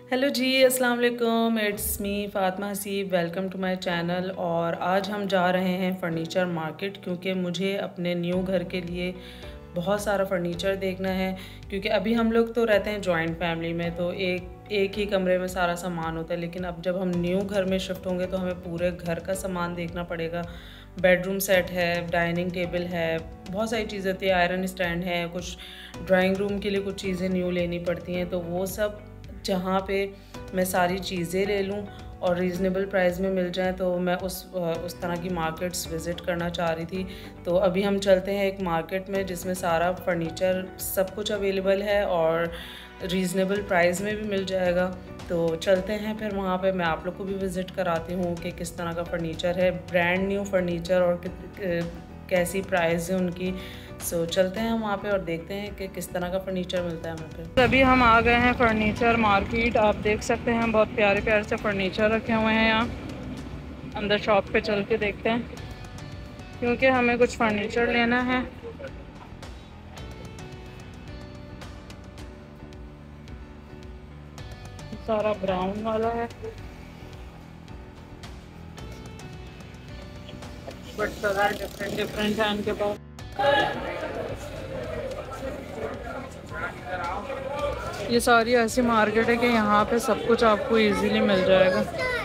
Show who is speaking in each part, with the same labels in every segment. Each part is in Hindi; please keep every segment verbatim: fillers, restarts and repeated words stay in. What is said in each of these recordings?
Speaker 1: हेलो जी, अस्सलाम वालेकुम। It's me Fatima Haseeb. Welcome to my channel. और आज हम जा रहे हैं फ़र्नीचर मार्केट, क्योंकि मुझे अपने न्यू घर के लिए बहुत सारा फ़र्नीचर देखना है। क्योंकि अभी हम लोग तो रहते हैं जॉइंट फैमिली में, तो एक एक ही कमरे में सारा सामान होता है। लेकिन अब जब हम न्यू घर में शिफ्ट होंगे तो हमें पूरे घर का सामान देखना पड़ेगा। बेडरूम सेट है, डाइनिंग टेबल है, बहुत सारी चीज़ें होती है, आयरन स्टैंड है, कुछ ड्राइंग रूम के लिए कुछ चीज़ें न्यू लेनी पड़ती हैं। तो वो सब जहाँ पे मैं सारी चीज़ें ले लूँ और रीज़नेबल प्राइस में मिल जाए, तो मैं उस उस तरह की मार्केट्स विज़िट करना चाह रही थी। तो अभी हम चलते हैं एक मार्केट में जिसमें सारा फर्नीचर सब कुछ अवेलेबल है और रीज़नेबल प्राइस में भी मिल जाएगा। तो चलते हैं फिर वहाँ पे, मैं आप लोग को भी विज़िट कराती हूँ कि किस तरह का फ़र्नीचर है, ब्रांड न्यू फ़र्नीचर, और कैसी प्राइस है उनकी। सो so, चलते हैं वहाँ पे और देखते हैं कि किस तरह का फ़र्नीचर मिलता है हमें पे।
Speaker 2: अभी हम आ गए हैं फ़र्नीचर मार्केट। आप देख सकते हैं बहुत प्यारे प्यारे से फ़र्नीचर रखे हुए हैं यहाँ। अंदर शॉप पे चल के देखते हैं, क्योंकि हमें कुछ फ़र्नीचर लेना है। सारा ब्राउन वाला है, बट कलर डिफरेंट डिफरेंट है इनके पास। ये सारी ऐसी मार्केट है कि यहाँ पे सब कुछ आपको इजीली मिल जाएगा।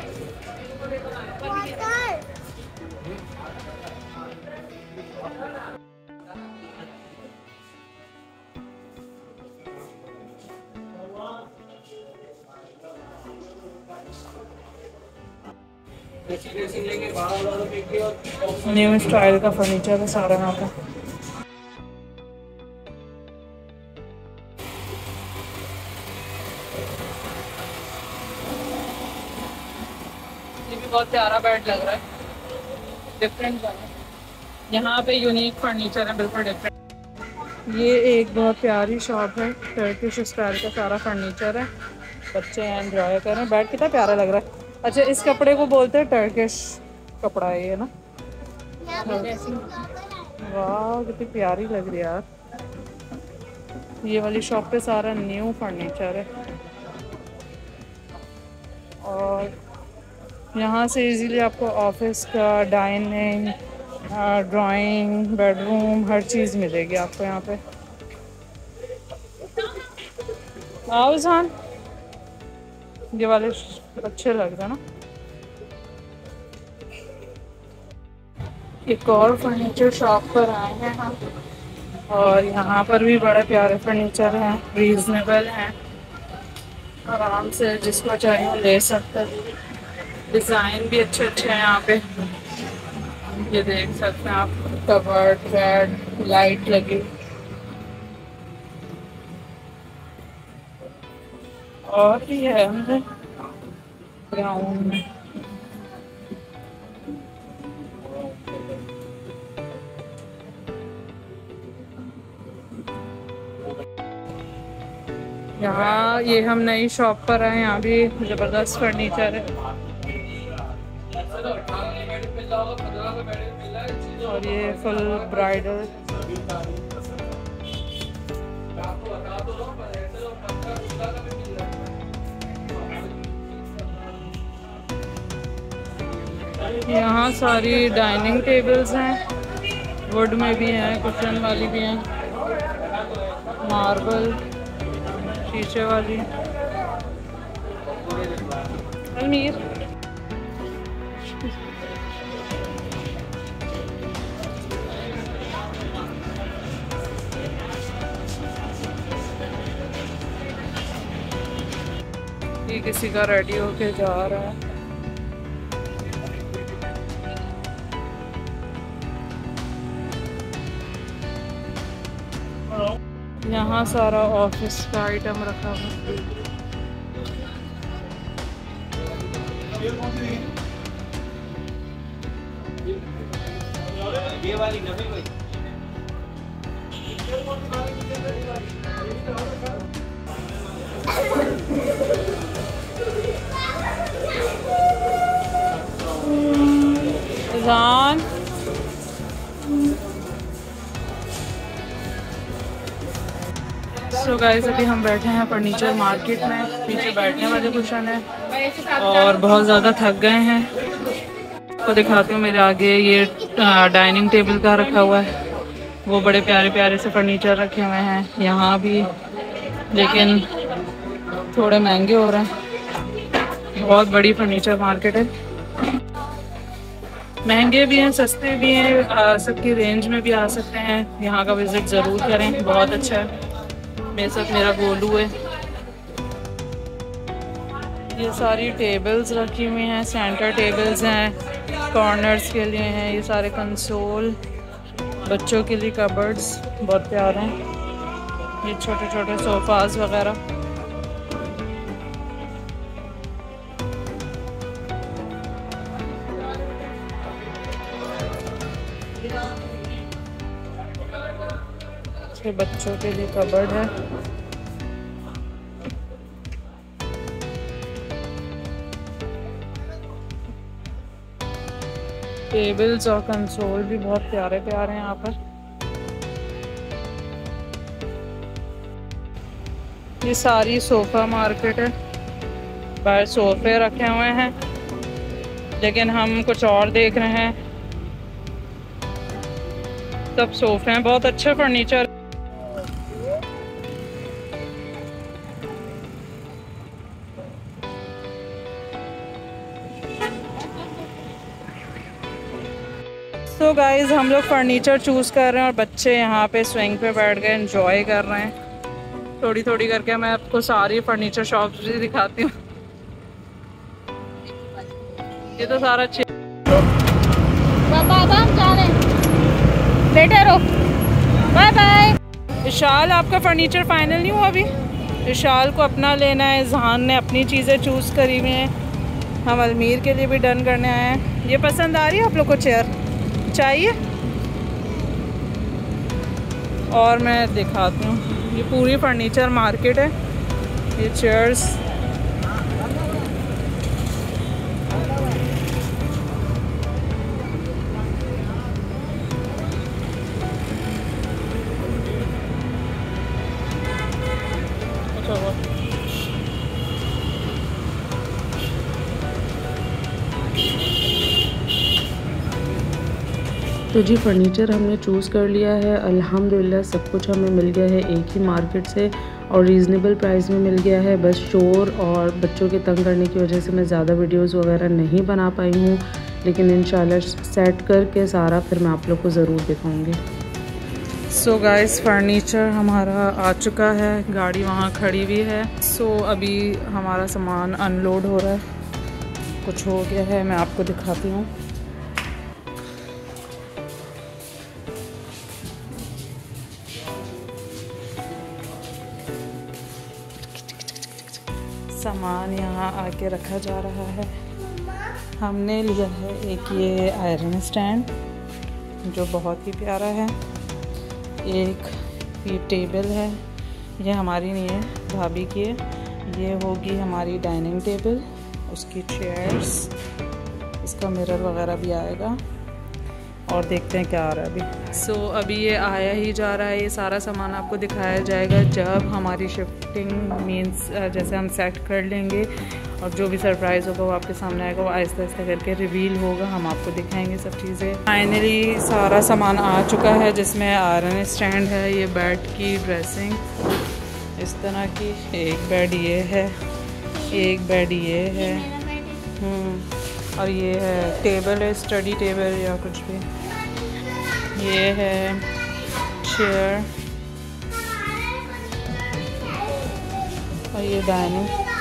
Speaker 2: न्यू स्टाइल का फर्नीचर है सारा यहाँ पे। ये भी बहुत प्यारा बेड लग रहा है, डिफरेंट वाला। यहाँ पे यूनिक फर्नीचर है, बिल्कुल डिफरेंट। ये एक बहुत प्यारी शॉप है, टर्किश स्टाइल का सारा फर्नीचर है। बच्चे एंजॉय करें। बेड कितना प्यारा लग रहा है। अच्छा, इस कपड़े को बोलते हैं टर्किश कपड़ा है ये ना। वाह, कितनी प्यारी लग रही है यार। ये वाली शॉप पे सारा न्यू फर्नीचर है और यहाँ से इजीली आपको ऑफिस का, डाइनिंग, ड्राइंग, बेडरूम, हर चीज़ मिलेगी आपको यहाँ पे। आओ जान, ये वाले अच्छे लग रहे हैं ना। एक और फर्नीचर शॉप पर आए हैं हम, और यहाँ पर भी बड़े प्यारे फर्नीचर हैं, रीजनेबल हैं, आराम से जिसको चाहिए ले सकते हैं। डिज़ाइन भी अच्छे अच्छे हैं यहाँ पे, ये देख सकते हैं आप। कबर्ड, बेड, लाइट लगी, और भी है अंदर ग्राउंड में। यहाँ ये हम नई शॉप पर आए, यहाँ भी ज़बरदस्त फर्नीचर है। और ये फुल ब्राइडल। यहाँ सारी डाइनिंग टेबल्स हैं, वुड में भी हैं, कुशन वाली भी हैं, मार्बल, शीशे वाली। अलमीर, ये किसी का रेडी होके जा रहा है। यहाँ सारा ऑफिस का आइटम रखा हुआ है। ये वाली जान, सो
Speaker 1: गाइस अभी हम बैठे हैं फर्नीचर मार्केट में, पीछे बैठने वाले कुशन है और बहुत ज़्यादा थक गए हैं। आपको दिखाती हूँ, मेरे आगे ये डाइनिंग टेबल का रखा हुआ है, वो बड़े प्यारे प्यारे से फर्नीचर रखे हुए हैं यहाँ भी, लेकिन थोड़े महंगे हो रहे हैं। बहुत बड़ी फर्नीचर मार्केट है, महंगे भी हैं सस्ते भी हैं, सबकी रेंज में भी आ सकते हैं। यहाँ का विज़िट ज़रूर करें, बहुत अच्छा है। मेरे साथ मेरा गोलू है। ये सारी टेबल्स रखी हुई हैं, सेंटर टेबल्स हैं, कॉर्नर्स के लिए हैं, ये सारे कंसोल, बच्चों के लिए कबर्ड्स बहुत प्यारे हैं, ये छोटे छोटे सोफ़ाज़ वगैरह। ये बच्चों के लिए कबर्ड है। टेबल्स और कंसोल भी बहुत प्यारे प्यारे हैं यहाँ पर। ये सारी सोफ़ा मार्केट है, बाहर सोफ़े रखे हुए हैं, लेकिन हम कुछ और देख रहे हैं। सब सोफ़े हैं, बहुत अच्छा फर्नीचर। तो गाइज़ हम लोग फर्नीचर चूज़ कर रहे हैं और बच्चे यहाँ पे स्विंग पे बैठ गए, एंजॉय कर रहे हैं। थोड़ी थोड़ी करके मैं आपको सारी फर्नीचर शॉप्स भी दिखाती हूँ। ये तो सारा अच्छे।
Speaker 2: बाबा हम जा रहे हैं, बेटे रहो, बाय बाय।
Speaker 1: विशाल आपका फर्नीचर फाइनल नहीं हुआ अभी? विशाल को अपना लेना है, जहान ने अपनी चीज़ें चूज़ करी हुई हैं, हम अलमीर के लिए भी डन करने आए हैं। ये पसंद आ रही है आप लोग को? चेयर चाहिए? और मैं दिखाती हूँ, ये पूरी फर्नीचर मार्केट है, ये चेयर्स। तो जी फ़र्नीचर हमने चूज़ कर लिया है, अल्हम्दुलिल्लाह सब कुछ हमें मिल गया है एक ही मार्केट से और रीज़नेबल प्राइस में मिल गया है। बस शोर और बच्चों के तंग करने की वजह से मैं ज़्यादा वीडियोस वगैरह नहीं बना पाई हूँ, लेकिन इंशाल्लाह सेट करके सारा फिर मैं आप लोग को ज़रूर दिखाऊँगी। सो गाइस फर्नीचर हमारा आ चुका है, गाड़ी वहाँ खड़ी हुई है। सो so, अभी हमारा सामान अनलोड हो रहा है, कुछ हो गया है, मैं आपको दिखाती हूँ। सामान यहाँ आके रखा जा रहा है। हमने लिया है एक ये आयरन स्टैंड जो बहुत ही प्यारा है, एक ये टेबल है, ये हमारी नहीं है भाभी की है, ये होगी हमारी डाइनिंग टेबल, उसकी चेयर्स, इसका मिरर वगैरह भी आएगा और देखते हैं क्या आ रहा है अभी। सो so, अभी ये आया ही जा रहा है, ये सारा सामान आपको दिखाया जाएगा जब हमारी शिफ्टिंग मीन्स जैसे हम सेट कर लेंगे और जो भी सरप्राइज़ होगा वो आपके सामने आएगा, वो आहिस्ता आहिस्ता करके रिवील होगा, हम आपको दिखाएंगे सब चीज़ें। फाइनली सारा सामान आ चुका है, जिसमें आयरन स्टैंड है, ये बेड की ड्रेसिंग इस तरह की, एक बेड ये है, एक बेड ये है, और ये है टेबल है, स्टडी टेबल या कुछ भी, ये है चेयर और ये डाइनिंग।